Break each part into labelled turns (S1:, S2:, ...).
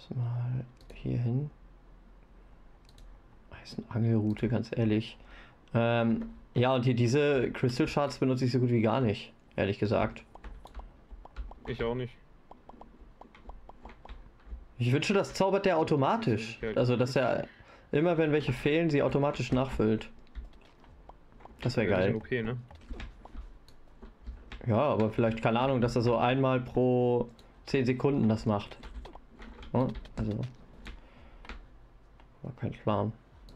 S1: Mal hier hin. Das ist eine Angelroute, ganz ehrlich. Ja, und hier diese Crystal Shards benutze ich so gut wie gar nicht, ehrlich gesagt.
S2: Ich auch nicht.
S1: Ich wünsche, das zaubert der automatisch. Also, dass er immer, wenn welche fehlen, sie automatisch nachfüllt. Das wäre geil.
S2: Okay, ne?
S1: Ja, aber vielleicht, keine Ahnung, dass er so einmal pro 10 Sekunden das macht. Ja, also. War kein Plan.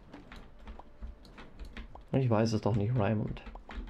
S1: Ich weiß es doch nicht, Raymond.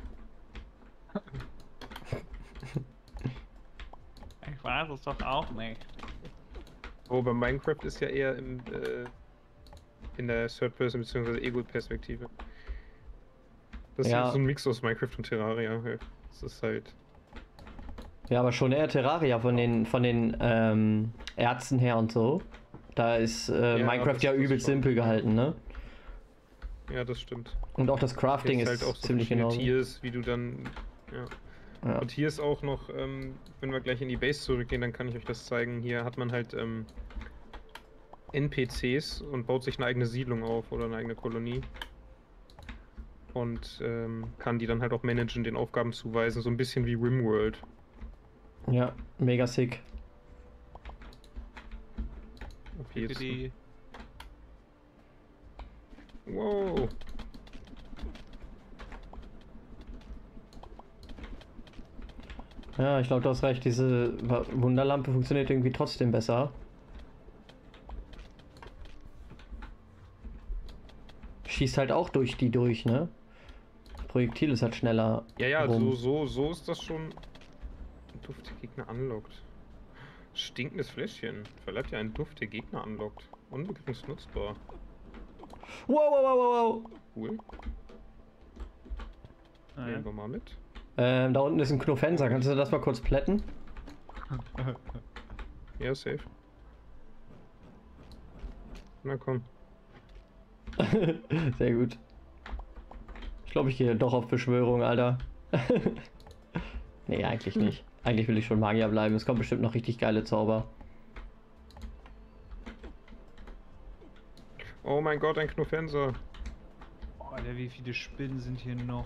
S3: Ich weiß es doch auch nicht.
S2: Oh, bei Minecraft ist ja eher in der Third-Person- bzw. Ego-Perspektive. Das ist
S1: Ja.
S2: so ein Mix aus Minecraft und Terraria. Das ist halt...
S1: Ja, aber schon eher Terraria von den Ärzten her und so. Da ist Minecraft ja übelst simpel gehalten, ne?
S2: Ja, das stimmt.
S1: Und auch das Crafting ist
S2: halt auch so
S1: ziemlich genau.
S2: Tiers, wie du dann... Ja. Und hier ist auch noch, wenn wir gleich in die Base zurückgehen, dann kann ich euch das zeigen. Hier hat man halt NPCs und baut sich eine eigene Siedlung auf oder eine eigene Kolonie. Und kann die dann halt auch managen, den Aufgaben zuweisen. So ein bisschen wie RimWorld.
S1: Ja, mega sick.
S2: Okay, jetzt. Wow.
S1: Ja, ich glaube, du hast recht. Diese Wunderlampe funktioniert irgendwie trotzdem besser. Schießt halt auch durch die durch, ne? Das Projektil ist halt schneller.
S2: Ja, ja,
S1: rum.
S2: so ist das schon. Duft der Gegner anlockt. Stinkendes Fläschchen. Verleiht ja einen Duft, der Gegner anlockt. Unbegrenzt nutzbar.
S1: Wow, wow, wow, wow.
S2: Cool.
S3: Ja.
S2: Nehmen wir mal mit.
S1: Da unten ist ein Knofenser. Kannst du das mal kurz plätten?
S2: Ja, safe. Na komm.
S1: Sehr gut. Ich glaube, ich gehe doch auf Beschwörung, Alter. Nee, eigentlich nicht. Eigentlich will ich schon Magier bleiben. Es kommt bestimmt noch richtig geile Zauber.
S2: Oh mein Gott, ein Knofenser.
S3: Oh, Alter, wie viele Spinnen sind hier noch?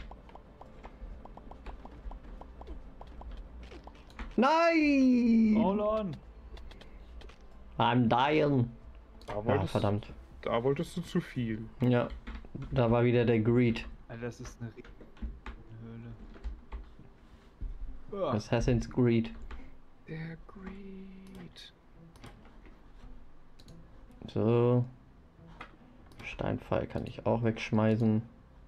S1: Nein!
S3: Hold on!
S1: I'm dying.
S2: Verdammt. Da wolltest du zu viel.
S1: Ja, da war wieder der Greed.
S3: Alter, das ist eine Höhle.
S1: Assassin's Greed.
S2: Der Greed.
S1: So. Steinpfeil kann ich auch wegschmeißen.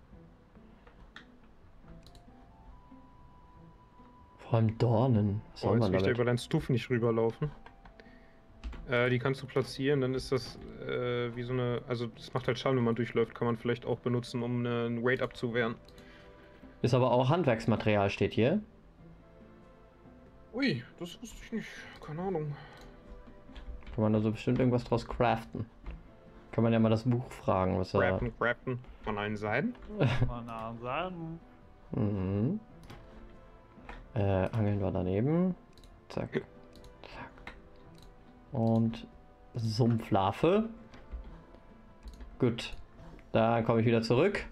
S1: Vor allem Dornen. Was soll
S2: Jetzt
S1: man
S2: will ich da
S1: damit?
S2: über deinen Stuff nicht rüberlaufen. Die kannst du platzieren, dann ist das wie so eine... Also das macht halt Schaden, wenn man durchläuft. Kann man vielleicht auch benutzen, um einen Raid abzuwehren.
S1: Ist aber auch Handwerksmaterial, steht hier.
S2: Ui, das wusste ich nicht. Keine Ahnung.
S1: Kann man also bestimmt irgendwas draus craften. Kann man ja mal das Buch fragen, was er...
S2: Craften. Von allen Seiten?
S3: Von allen Seiten.
S1: Mhm. Angeln wir daneben. Zack. Zack. Und Sumpflarve. Gut. Da komme ich wieder zurück.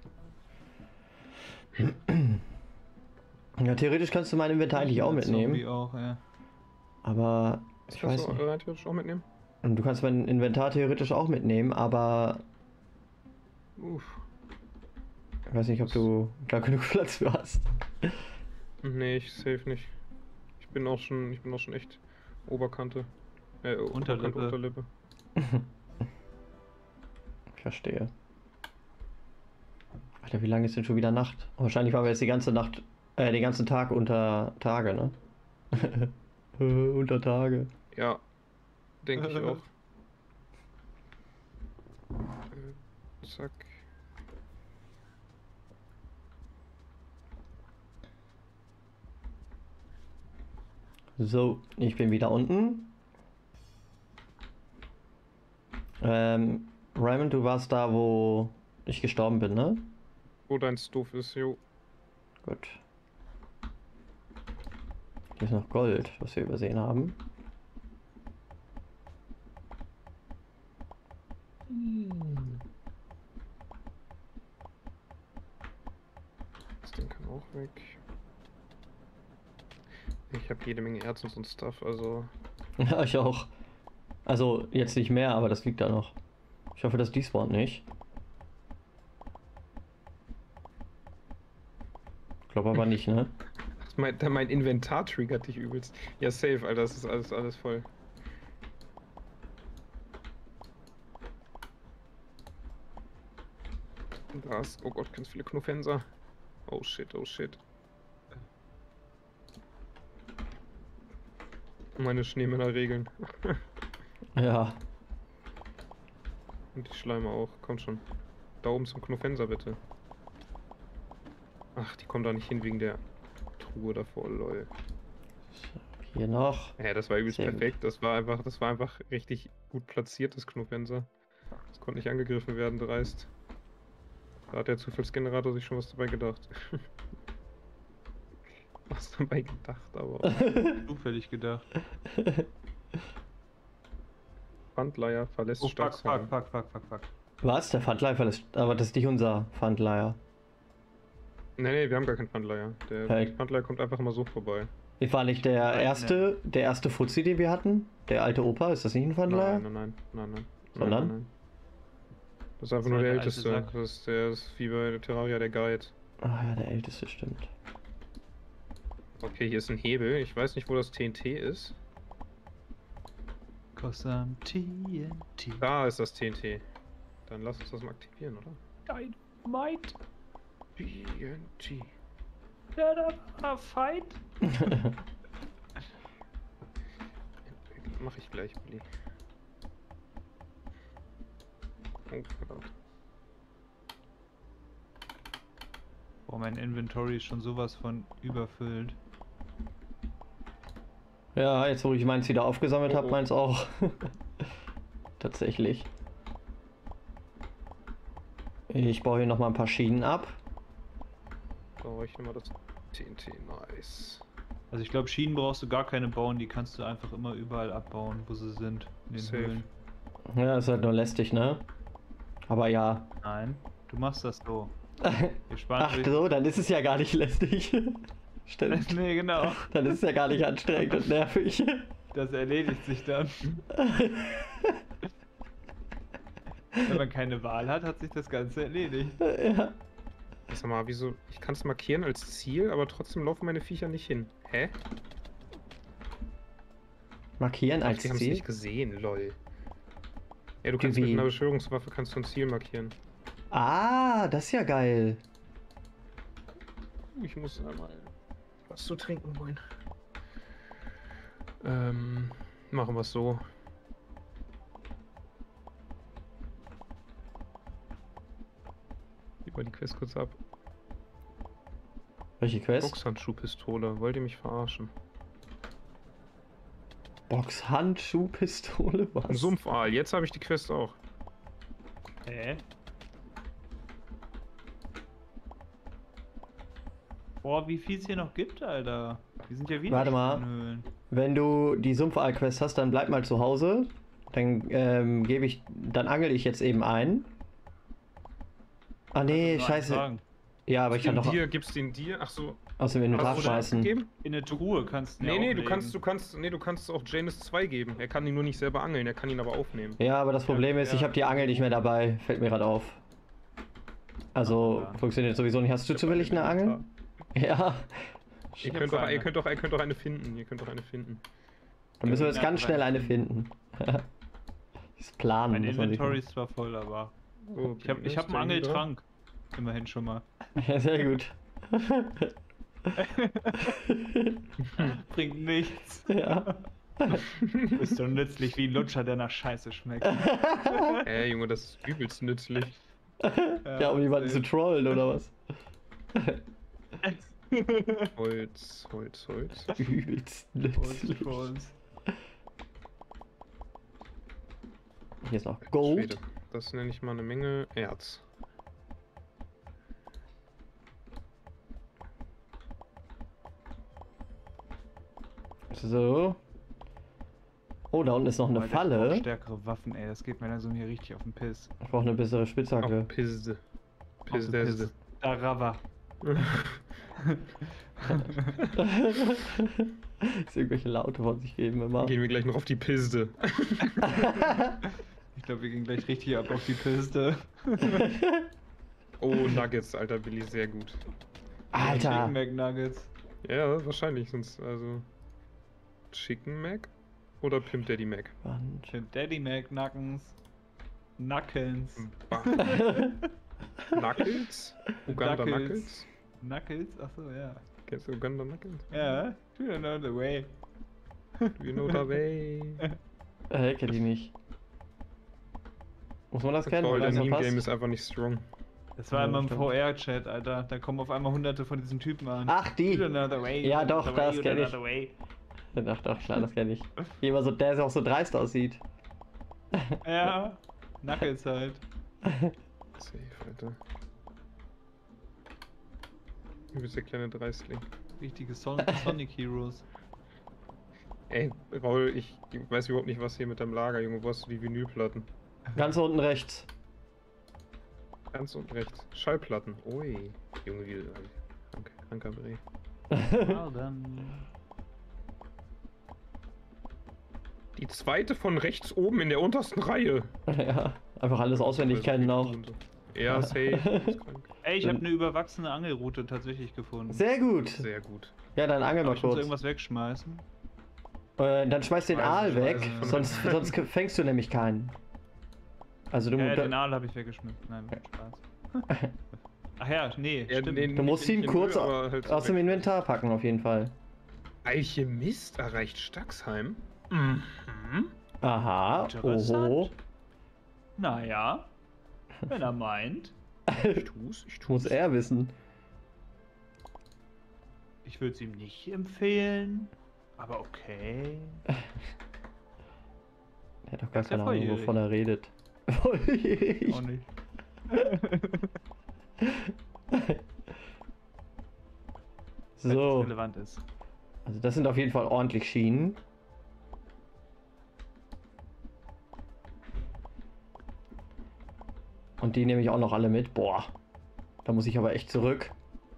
S1: Ja, theoretisch kannst du mein Inventar eigentlich auch mitnehmen.
S3: Zombie auch, ja.
S1: Aber ich weiß nicht.
S2: Theoretisch auch mitnehmen?
S1: Und du kannst mein Inventar theoretisch auch mitnehmen, aber
S2: Uff.
S1: ich weiß nicht, ob du da genug Platz für hast.
S2: Nee, ich safe nicht. Ich bin auch schon echt Oberkante.
S3: Unterlippe.
S2: Unterlippe.
S1: Ich verstehe. Alter, wie lange ist denn schon wieder Nacht? Wahrscheinlich waren wir jetzt die ganze Nacht, den ganzen Tag unter Tage, ne? Unter Tage.
S2: Ja, denke ich auch. Zack.
S1: So, ich bin wieder unten. Raymond, du warst da, wo ich gestorben bin, ne?
S2: Wo dein Stuff ist, jo.
S1: Gut. Hier ist noch Gold, was wir übersehen haben.
S2: Das Ding kann auch weg. Ich habe jede Menge Erz und so ein Stuff, also...
S1: Ja, ich auch. Also, jetzt nicht mehr, aber das liegt da noch. Ich hoffe, das despawnt nicht. Ich glaube aber nicht, ne?
S2: Mein Inventar triggert dich übelst. Ja, safe, Alter, das ist alles voll. Das, oh Gott, ganz viele Knuffenser. Oh shit, oh shit. Meine Schneemänner-Regeln.
S1: Ja.
S2: Und die Schleime auch, kommt schon. Da oben zum Knuffenser, bitte. Ach, die kommen da nicht hin wegen der Truhe davor, lol.
S1: Hier noch.
S2: Ja, das war übelst
S1: Sehr
S2: perfekt. Das war einfach richtig gut platziert, das Knuffenser. Das konnte nicht angegriffen werden, dreist. Da hat der Zufallsgenerator sich schon was dabei gedacht. Was dabei gedacht, aber auch.
S3: Zufällig gedacht.
S2: Pfandleier verlässt
S3: Oh, fuck.
S2: Stadtsaal.
S1: Was? Der Pfandleiher verlässt. Aber das ist nicht unser Pfandleiher.
S2: Nee, wir haben gar keinen Pfandleier. Der
S1: Hey.
S2: Pfandleier kommt einfach mal so vorbei.
S1: War nicht der erste Fuzzi, den wir hatten? Der alte Opa? Ist das nicht ein Pfandleiher?
S2: Nein.
S1: Sondern?
S2: Nein. Das ist einfach nur der Älteste. Das ist wie bei Terraria der Guide.
S1: Ah ja, der älteste, stimmt.
S2: Okay, hier ist ein Hebel. Ich weiß nicht, wo das TNT ist.
S3: Cause I'm TNT.
S2: Da ist das TNT. Dann lass uns das mal aktivieren, oder?
S3: Dynamite.
S2: TNT.
S3: Fight.
S2: Mach ich gleich, Billy. Oh, verdammt.
S3: Boah, mein Inventory ist schon sowas von überfüllt.
S1: Ja, jetzt wo ich meins wieder aufgesammelt habe,
S2: Oh.
S1: meins auch. Tatsächlich. Ich baue hier nochmal ein paar Schienen ab.
S2: Oh, ich nehme mal das TNT. Nice.
S3: Also ich glaube, Schienen brauchst du gar keine bauen, die kannst du einfach immer überall abbauen, wo sie sind, in den
S2: Safe.
S3: Höhlen.
S1: Ja, ist halt nur lästig, ne? Aber ja.
S3: Nein, du machst das so. Wir sparen
S1: Ach so, dann ist es ja gar nicht lästig. Stimmt.
S3: Nee, genau.
S1: Dann ist es ja gar nicht anstrengend und nervig.
S3: Das erledigt sich dann. Wenn man keine Wahl hat, hat sich das Ganze erledigt.
S1: Ja.
S2: Sag mal, wieso? Ich kann es markieren als Ziel, aber trotzdem laufen meine Viecher nicht hin. Hä?
S1: Markieren
S2: Ach,
S1: als
S2: die haben es
S1: Ziel?
S2: nicht gesehen, lol. Ja, du kannst mit einer Beschwörungswaffe kannst du ein Ziel markieren.
S1: Ah, das ist ja geil.
S2: Ich muss einmal was zu trinken holen. Machen wir es so. Gib mal die Quest kurz ab.
S1: Welche Quest?
S2: Boxhandschuhpistole. Wollt ihr mich verarschen?
S1: Boxhandschuhpistole?
S2: Ein
S1: Was?
S2: Sumpfaal. Jetzt habe ich die Quest auch.
S3: Hä? Boah, wie viel es hier noch gibt, Alter. Die sind ja wieder
S1: Warte mal.
S3: Höhlen.
S1: Wenn du die Sumpfal-Quest hast, dann bleib mal zu Hause. Dann dann angel ich jetzt eben ein. Ah nee,
S3: Kannst du nur
S1: scheiße.
S3: eintragen.
S1: Ja, aber ich kann doch
S2: Gibst den dir? Ach so.
S1: aus dem Inventar
S2: Hast du schon
S1: schmeißen.
S2: abgegeben?
S3: In eine Truhe kannst du ihn
S2: Nee,
S3: ja
S2: nee,
S3: auflegen.
S2: du kannst auch Janus 2 geben. Er kann ihn nur nicht selber angeln, er kann ihn aber aufnehmen.
S1: Ja, aber das Problem ist,
S3: ja.
S1: ich habe die Angel nicht mehr dabei. Fällt mir gerade auf. Also,
S3: Ah.
S1: funktioniert sowieso nicht. Hast du zufällig eine Angel? Ja.
S2: Ihr
S3: hab
S2: könnt doch
S3: keine.
S2: eine finden. Ihr könnt doch eine finden.
S1: Dann müssen wir jetzt
S3: Ja,
S1: ganz schnell eine finden. Das Planen
S3: Mein
S1: muss man sich
S3: Inventory ist zwar voll, aber
S2: So,
S3: ich hab einen Angeltrank. Immerhin schon mal.
S1: Ja, sehr gut.
S3: Bringt nichts.
S1: Ja.
S3: Ist so nützlich wie ein Lutscher, der nach Scheiße schmeckt.
S2: Junge, das ist übelst nützlich.
S1: Ja, um jemanden zu trollen, oder was?
S2: Holz.
S1: Übelst nützlich.
S3: Trolls.
S1: Hier ist noch Gold.
S2: Schwede. Das nenne ich mal eine Menge Erz.
S1: So. Oh, da unten ist noch eine
S3: Alter, ich brauch
S1: Falle.
S3: stärkere Waffen, ey. Das geht mir langsam hier richtig auf den Piss.
S1: Ich brauche eine bessere Spitzhacke.
S2: Auch Pisse.
S3: Auf den
S2: Pisse.
S3: Da Rava.
S1: Dass irgendwelche Laute von sich geben immer.
S2: Gehen wir gleich noch auf die Piste.
S3: Ich glaube, wir gehen gleich richtig ab auf die Piste.
S2: Oh, Nuggets, alter Billy, sehr gut.
S1: Alter!
S3: Chicken McNuggets.
S2: Ja, wahrscheinlich, sonst, also. Chicken Mac oder Pimp Daddy Mac?
S1: Wand.
S3: Pimp Daddy McNuggets. Knuckles.
S2: Knuckles? Uganda
S3: Knuckles.
S2: Knuckles?
S3: Knuckles? Achso, ja.
S2: Kennst du Uganda Knuckles?
S3: Ja, you don't know the way.
S2: You know the way.
S1: Kenn ich nicht. Muss man das
S2: Das
S1: kennen?
S2: Paul,
S1: Oder
S2: der
S1: ist noch
S2: Meme-Game
S1: was?
S2: ist einfach nicht strong.
S3: Das war
S1: Ja,
S3: immer im
S1: stimmt.
S3: VR-Chat, Alter. Da kommen auf einmal hunderte von diesen Typen an.
S1: Ach, die!
S3: You don't know the way.
S1: Ja,
S3: you don't
S1: doch,
S3: know the way,
S1: das
S3: you
S1: kenn
S3: don't
S1: ich.
S3: know the way.
S1: Doch, klar, das kenne ich. Jemand so, der auch so dreist aussieht.
S3: Ja, Knuckles halt.
S2: Safe, Alter. Du bist der kleine Dreistling.
S3: Richtige Sonic Heroes.
S2: Ey, Raul, ich weiß überhaupt nicht, was hier mit deinem Lager, Junge. Wo hast du die Vinylplatten?
S1: Ganz unten rechts.
S2: Ganz unten rechts. Schallplatten. Ui. Junge, wie kranker Bre.
S3: Well dann.
S2: Die zweite von rechts oben in der untersten Reihe.
S1: Ja, einfach alles auswendig kennen auch.
S2: Ja, safe. Ist krank.
S3: Ey, ich habe eine überwachsene Angelroute tatsächlich gefunden.
S1: Sehr gut.
S2: Sehr gut.
S1: Ja, dann angel
S3: Aber
S1: mal
S3: ich muss
S1: kurz.
S3: irgendwas wegschmeißen.
S1: Dann schmeiß den Aal weg,
S2: Scheiße.
S1: sonst fängst du nämlich keinen. Also du,
S3: Ja,
S1: du,
S3: den Aal habe ich weggeschmissen. Nein, Spaß. Ach ja, nee,
S2: Ja,
S3: stimmt.
S2: nee,
S1: du musst ihn
S2: nicht in
S1: kurz
S2: Höhe, aber halt so
S1: aus dem
S2: weg.
S1: Inventar packen, auf jeden Fall.
S2: Alchemist erreicht Staxheim. Mhm.
S1: Aha,
S3: Interessant.
S1: oho.
S3: Naja, wenn er meint.
S2: Ich tu's.
S1: Muss er wissen.
S3: Ich würde es ihm nicht empfehlen, aber okay.
S1: Er hat doch gar
S3: Ist ja
S1: keine Ahnung,
S3: volljährig.
S1: wovon er redet. Volljährig.
S3: Auch nicht. Wenn
S1: So,
S3: es relevant ist.
S1: also das sind auf jeden Fall ordentlich Schienen. Und die nehme ich auch noch alle mit. Boah, da muss ich aber echt zurück.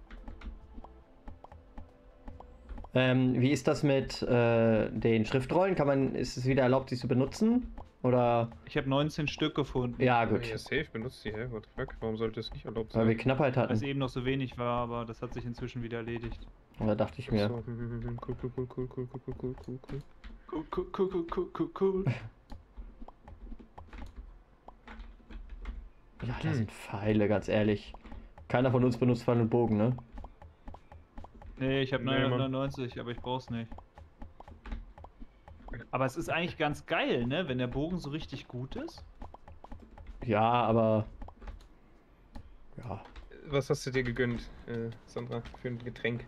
S1: Wie ist das mit den Schriftrollen? Ist es wieder erlaubt, sie zu benutzen? Oder?
S3: Ich habe 19 Stück gefunden.
S1: Ja,
S2: Gut.
S1: gut.
S2: Ja, safe, benutzt die, hä? What the fuck? Warum sollte es nicht erlaubt
S1: Weil wir
S2: sein?
S1: Knappheit
S3: Weil es
S1: hatten.
S3: eben noch so wenig war, aber das hat sich inzwischen wieder erledigt.
S1: Da dachte ich mir.
S2: So, cool.
S3: Cool.
S1: Ja, da sind Pfeile, ganz ehrlich. Keiner von uns benutzt Pfeil und Bogen, ne?
S3: Nee, ich habe
S2: Nee, Mann.
S3: 999, aber ich brauch's nicht. Aber es ist eigentlich ganz geil, ne? Wenn der Bogen so richtig gut ist.
S1: Ja, aber. Ja.
S2: Was hast du dir gegönnt, Sandra, für ein Getränk?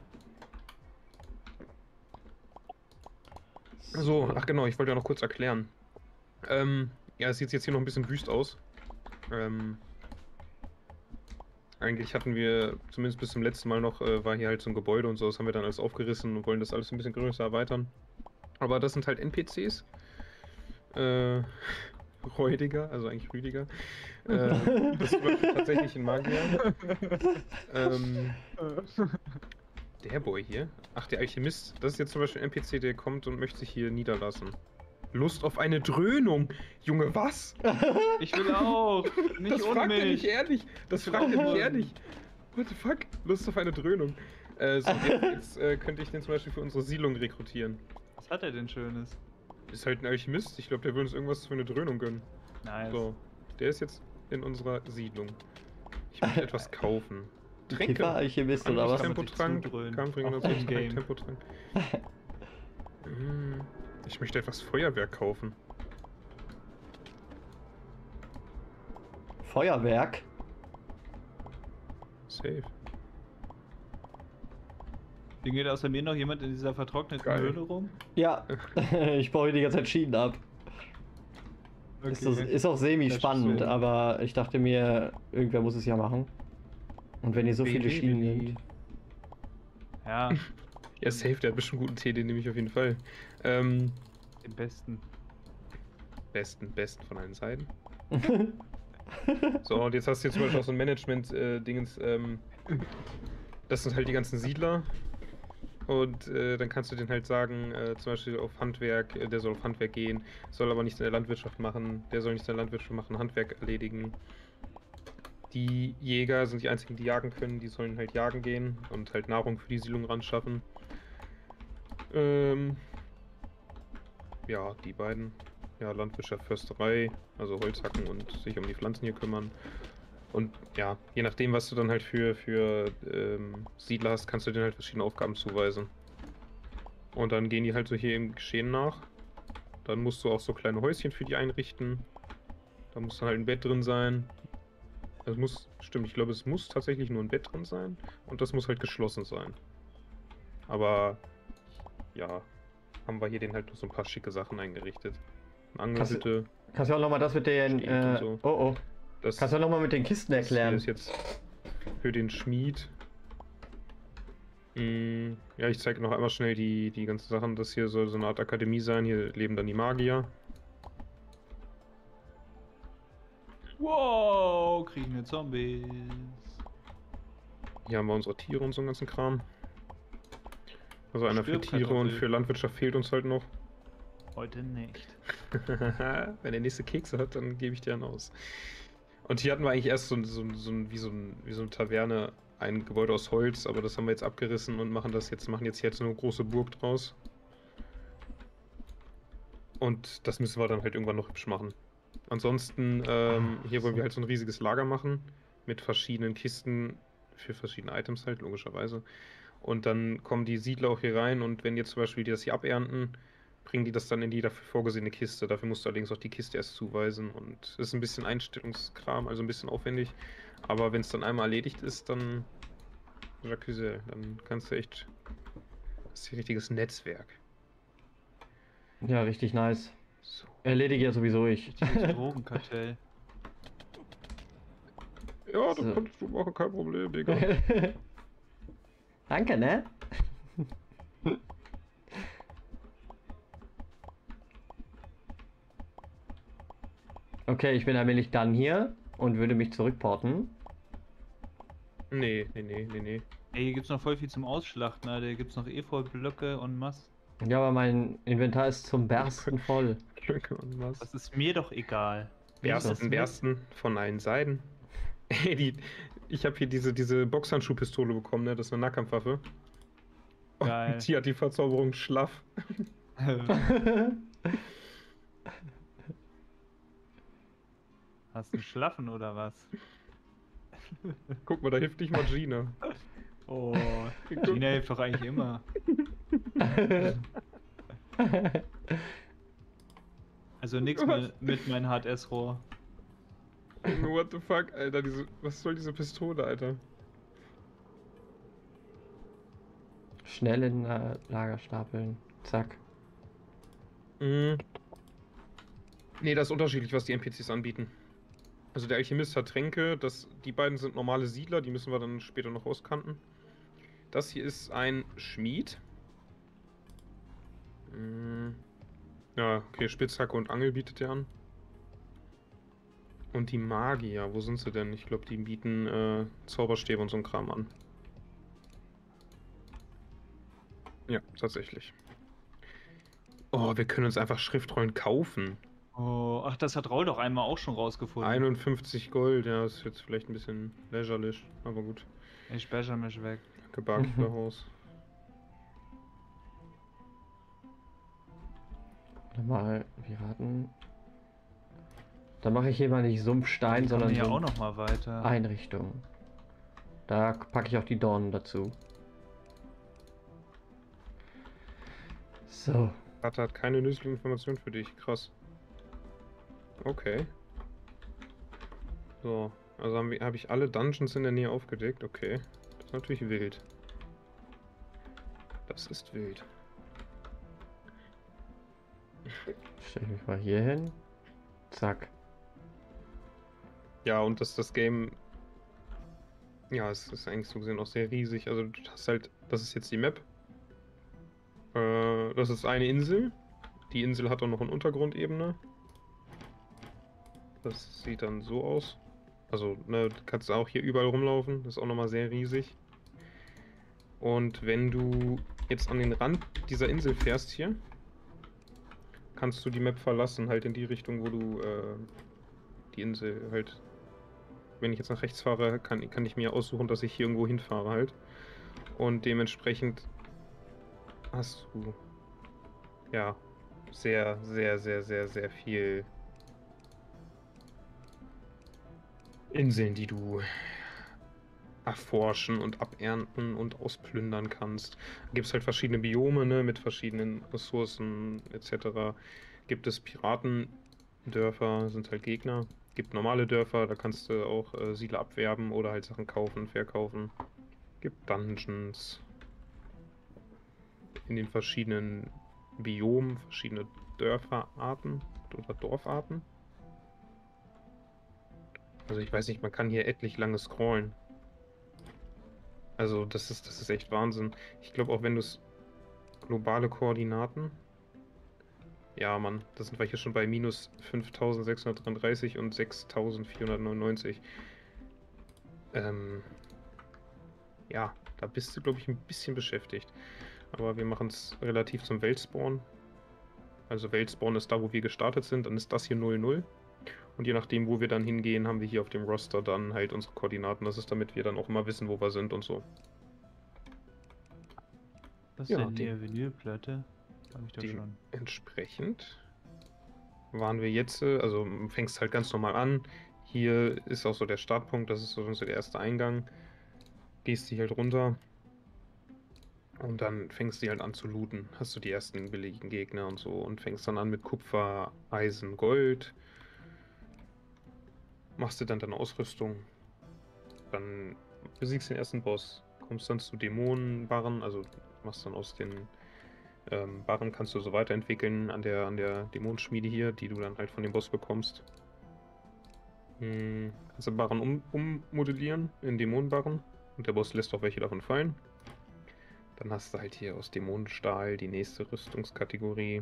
S2: So, ach genau, ich wollte ja noch kurz erklären. Ja, es sieht jetzt hier noch ein bisschen wüst aus. Eigentlich hatten wir, zumindest bis zum letzten Mal noch, war hier halt so ein Gebäude und so, das haben wir dann alles aufgerissen und wollen das alles ein bisschen größer erweitern. Aber das sind halt NPCs. Räudiger, also eigentlich Rüdiger. Das ist tatsächlich ein Magier. Der Boy hier. Ach, der Alchemist. Das ist jetzt zum Beispiel ein NPC, der kommt und möchte sich hier niederlassen. Lust auf eine Dröhnung. Junge, was?
S3: Ich will auch. Nicht
S2: Das
S3: ohne
S2: fragt er
S3: mich.
S2: nicht ehrlich. Das
S3: Ich
S2: fragt er
S3: will auch
S2: nicht
S3: mal.
S2: ehrlich. What the fuck? Lust auf eine Dröhnung. So, jetzt könnte ich den zum Beispiel für unsere Siedlung rekrutieren.
S3: Was hat er denn Schönes?
S2: Ist halt ein Alchemist. Ich glaube, der will uns irgendwas für eine Dröhnung gönnen.
S3: Nice.
S2: So, der ist jetzt in unserer Siedlung. Ich möchte etwas kaufen. Tränke.
S1: Kiffer-Alchemist oder was?
S3: Kann man sich
S2: Tempotrank,
S3: zudröhnen.
S2: Kampfring
S3: Auch
S2: oder
S3: im Game.
S2: Tempotrank. Ich möchte etwas Feuerwerk kaufen.
S1: Feuerwerk?
S2: Safe.
S3: Hier geht außer mir noch jemand in dieser vertrockneten
S2: Geil.
S3: Höhle rum.
S1: Ja, ich baue hier die ganze Zeit Schienen ab. Ist auch semi-spannend,
S3: schön.
S1: aber ich dachte mir, irgendwer muss es ja machen. Und wenn ihr so viele Schienen nehmt.
S3: Ja,
S2: Ja, safe, der hat bestimmt guten Tee, den nehme ich auf jeden Fall.
S3: den besten.
S2: besten von allen Seiten. So, und jetzt hast du hier zum Beispiel auch so ein Management-Dingens, das sind halt die ganzen Siedler. Und dann kannst du denen halt sagen, zum Beispiel auf Handwerk, der soll auf Handwerk gehen, soll aber nichts in der Landwirtschaft machen, der soll nichts in der Landwirtschaft machen, Handwerk erledigen. Die Jäger sind die einzigen, die jagen können, die sollen halt jagen gehen und halt Nahrung für die Siedlung ran schaffen. Ja, die beiden. Ja, Landwirtschaft, Försterei, also Holz hacken und sich um die Pflanzen hier kümmern. Und ja, je nachdem, was du dann halt für Siedler hast, kannst du denen halt verschiedene Aufgaben zuweisen. Und dann gehen die halt so hier im Geschehen nach. Dann musst du auch so kleine Häuschen für die einrichten. Da muss dann halt ein Bett drin sein. Das muss, stimmt, ich glaube, es muss tatsächlich nur ein Bett drin sein. Und das muss halt geschlossen sein. Aber, ja, haben wir hier den halt noch so ein paar schicke Sachen eingerichtet. Eine Angelhütte.
S1: Kannst du auch nochmal das mit den,
S2: so.
S1: oh.
S2: Das,
S1: Kannst du auch nochmal mit den Kisten erklären?
S2: Das ist jetzt für den Schmied. Ja, ich zeige noch einmal schnell die ganzen Sachen. Das hier soll so eine Art Akademie sein. Hier leben dann die Magier.
S3: Wow, kriegende Zombies.
S2: Hier haben wir unsere Tiere und so einen ganzen Kram. Also einer für Tiere und für Landwirtschaft fehlt uns halt noch.
S3: Heute nicht.
S2: Wenn der nächste Kekse hat, dann gebe ich dir einen aus. Und hier hatten wir eigentlich erst wie so eine Taverne, ein Gebäude aus Holz, aber das haben wir jetzt abgerissen und machen jetzt hier so eine große Burg draus. Und das müssen wir dann halt irgendwann noch hübsch machen. Ansonsten, hier wollen wir halt so ein riesiges Lager machen, mit verschiedenen Kisten für verschiedene Items halt, logischerweise. Und dann kommen die Siedler auch hier rein und wenn jetzt zum Beispiel die das hier abernten, bringen die das dann in die dafür vorgesehene Kiste. Dafür musst du allerdings auch die Kiste erst zuweisen und es ist ein bisschen Einstellungskram, also ein bisschen aufwendig. Aber wenn es dann einmal erledigt ist, dann, Jacques, dann kannst du echt, das ist ein richtiges Netzwerk.
S1: Ja, richtig nice.
S2: So.
S1: Erledige ja sowieso ich.
S3: Richtiges Drogenkartell.
S2: Ja, das
S1: So.
S2: kannst du machen, kein Problem, Digga.
S1: Danke, ne? Okay, ich bin allmählich dann hier und würde mich zurückporten.
S2: Nee.
S3: Ey, hier gibt's noch voll viel zum Ausschlachten, Alter. Hier gibt's noch Efeu-Blöcke und was.
S1: Ja, aber mein Inventar ist zum Bersten voll.
S2: Glücke und was.
S3: Das ist mir doch egal.
S2: Bersten von allen Seiten. Ey, ich habe hier diese Boxhandschuhpistole bekommen, ne? Das ist eine Nahkampfwaffe.
S3: Geil.
S2: Und die hat die Verzauberung schlaff.
S3: Hast du einen Schlaffen oder was?
S2: Guck mal, da hilft nicht mal Gina.
S3: Oh, Gina hilft doch eigentlich immer. Also nix mit meinem HTS-Rohr.
S2: What the fuck, Alter? Was soll diese Pistole, Alter?
S1: Schnell in Lager stapeln. Zack.
S2: Nee, das ist unterschiedlich, was die NPCs anbieten. Also der Alchemist hat Tränke, die beiden sind normale Siedler, die müssen wir dann später noch auskanten. Das hier ist ein Schmied. Ja, okay, Spitzhacke und Angel bietet er an. Und die Magier, wo sind sie denn? Ich glaube, die bieten Zauberstäbe und so ein Kram an. Ja, tatsächlich. Oh, wir können uns einfach Schriftrollen kaufen.
S3: Oh, ach, das hat Raul doch einmal auch schon rausgefunden.
S2: 51 Gold, ja, ist jetzt vielleicht ein bisschen lächerlich, aber gut.
S3: Ich speichere mich weg.
S2: Danke, Barkeeper-Haus.
S1: Mal Piraten. Dann mache ich hier mal nicht Sumpfstein, sondern
S3: ja auch noch mal weiter.
S1: Einrichtung. Da packe ich auch die Dornen dazu. So.
S2: Vater hat keine nützliche Information für dich, krass. Okay. So, also habe ich alle Dungeons in der Nähe aufgedeckt, okay. Das ist natürlich wild. Das ist wild.
S1: Stelle ich mich mal hier hin. Zack.
S2: Ja, und das Game... Ja, es ist eigentlich so gesehen auch sehr riesig. Also du hast halt... Das ist jetzt die Map. Das ist eine Insel. Die Insel hat auch noch eine Untergrundebene. Das sieht dann so aus. Also, ne, du kannst auch hier überall rumlaufen. Das ist auch nochmal sehr riesig. Und wenn du jetzt an den Rand dieser Insel fährst hier, kannst du die Map verlassen, halt in die Richtung, wo du die Insel halt... Wenn ich jetzt nach rechts fahre, kann ich mir aussuchen, dass ich hier irgendwo hinfahre halt. Und dementsprechend hast du ja sehr, sehr, sehr, sehr, sehr viel Inseln, die du erforschen und abernten und ausplündern kannst. Da gibt es halt verschiedene Biome, ne, mit verschiedenen Ressourcen etc. Gibt es Piratendörfer, sind halt Gegner. Gibt normale Dörfer, da kannst du auch Siedler abwerben oder halt Sachen kaufen, verkaufen. Gibt Dungeons in den verschiedenen Biomen, verschiedene Dörferarten oder Dorfarten. Also ich weiß nicht, man kann hier etlich lange scrollen. Also das ist echt Wahnsinn. Ich glaube auch wenn du es globale Koordinaten. Ja, Mann, da sind wir hier schon bei minus 5633 und 6499. Ja, da bist du, glaube ich, ein bisschen beschäftigt. Aber wir machen es relativ zum Weltspawn. Also Weltspawn ist da, wo wir gestartet sind, dann ist das hier 00. Und je nachdem, wo wir dann hingehen, haben wir hier auf dem Roster dann halt unsere Koordinaten. Das ist, damit wir dann auch immer wissen, wo wir sind und so.
S3: Was ist denn die Vinylplatte? Habe ich doch schon.
S2: Entsprechend waren wir jetzt, also fängst halt ganz normal an. Hier ist auch so der Startpunkt, das ist so der erste Eingang. Gehst du halt runter und dann fängst du halt an zu looten. Hast du die ersten billigen Gegner und so und fängst dann an mit Kupfer, Eisen, Gold. Machst du dann deine Ausrüstung. Dann besiegst den ersten Boss. Kommst dann zu Dämonenbarren, also machst dann aus den Barren kannst du so weiterentwickeln an der Dämonenschmiede hier, die du dann halt von dem Boss bekommst. Kannst du Barren ummodellieren in Dämonenbarren und der Boss lässt auch welche davon fallen. Dann hast du halt hier aus Dämonenstahl die nächste Rüstungskategorie.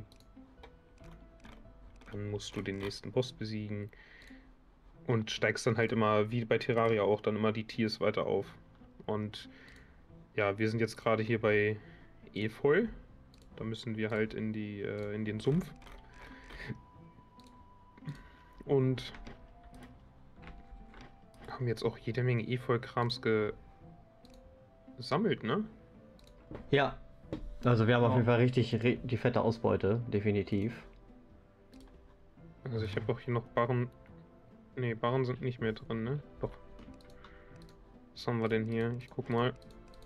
S2: Dann musst du den nächsten Boss besiegen und steigst dann halt immer, wie bei Terraria auch, dann immer die Tiers weiter auf. Und ja, wir sind jetzt gerade hier bei Efeu. Da müssen wir halt in den Sumpf. Und haben jetzt auch jede Menge Efeu-Krams gesammelt, ne?
S1: Ja. Also wir haben auf jeden Fall richtig die fette Ausbeute, definitiv.
S2: Also ich habe auch hier noch Barren. Ne, Barren sind nicht mehr drin, ne? Doch. Was haben wir denn hier? Ich guck mal.